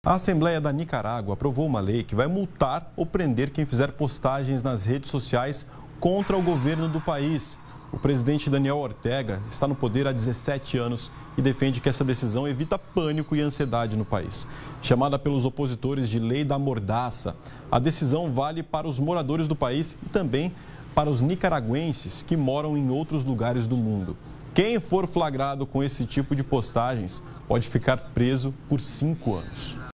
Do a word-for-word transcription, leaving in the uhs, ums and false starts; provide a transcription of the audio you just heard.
A Assembleia da Nicarágua aprovou uma lei que vai multar ou prender quem fizer postagens nas redes sociais contra o governo do país. O presidente Daniel Ortega está no poder há dezessete anos e defende que essa decisão evita pânico e ansiedade no país. Chamada pelos opositores de Lei da Mordaça, a decisão vale para os moradores do país e também para os nicaragüenses que moram em outros lugares do mundo. Quem for flagrado com esse tipo de postagens pode ficar preso por cinco anos.